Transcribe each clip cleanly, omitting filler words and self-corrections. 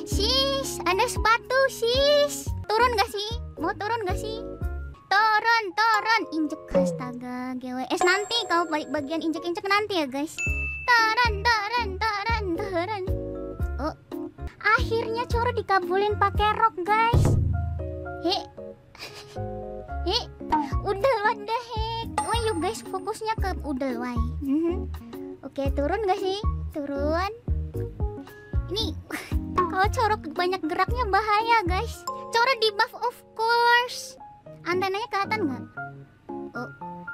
Sis, ada sepatu sis. Turun gak sih? Mau turun gak sih? Turun. Injek, astaga, GWS nanti kau balik bagian injek-injek nanti ya guys. Turun. Oh, akhirnya Coro dikabulin pakai rok guys. Udel, what the heck? Oh yuk guys, fokusnya ke udel, why? Oke, turun gak sih? Turun. Ini kalau Coro banyak geraknya bahaya guys. Coro di buff of course. Antenanya kelihatan nggak? Oh,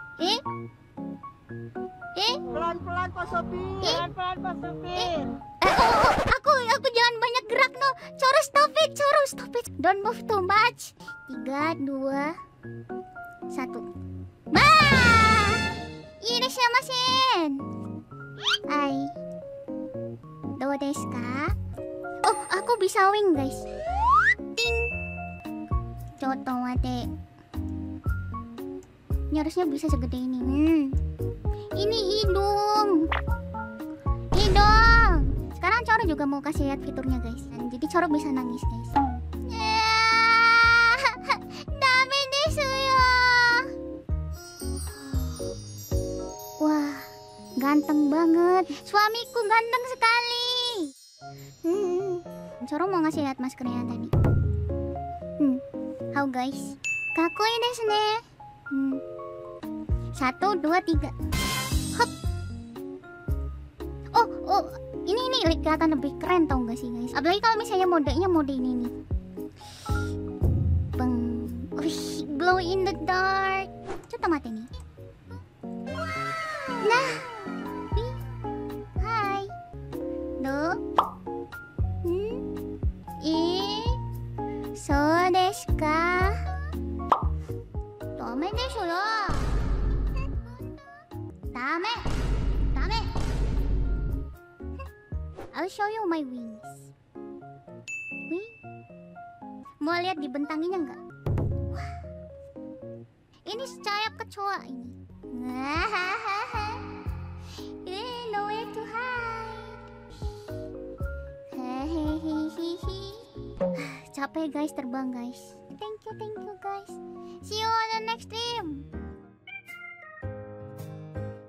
Pelan-pelan Pak Sopir. Pelan-pelan Pak Sopir. Aku jangan banyak gerak no. Coro stop it. Don't move too much. 3, 2, 1. Bah! Irashimasen. Hai. Do desu ka? Oh, aku bisa wing guys. Ting. Coto mate. Ini harusnya bisa segede ini. Ini hidung. Sekarang Coro juga mau kasih lihat fiturnya guys. Jadi Coro bisa nangis guys. Dame desu yo. Wah, ganteng banget. Suamiku ganteng sekali. Coro mau ngasih lihat maskernya tadi. How guys? Kakoi desu ne. 1, 2, 3. Hop. Oh, ini kelihatan lebih keren tau gak sih guys? Apalagi kalau misalnya modenya mode ini nih. Bang, glow in the dark. Coba mati nih. Nah, hai. Do. So desu ka? Dame desu yo. Dame. I'll show you my wings. Wih. Mau lihat dibentanginya nggak? Wah. Ini sayap kecoa ini. Nowhere to hide. Capek guys terbang guys. Thank you guys. See you on the next stream.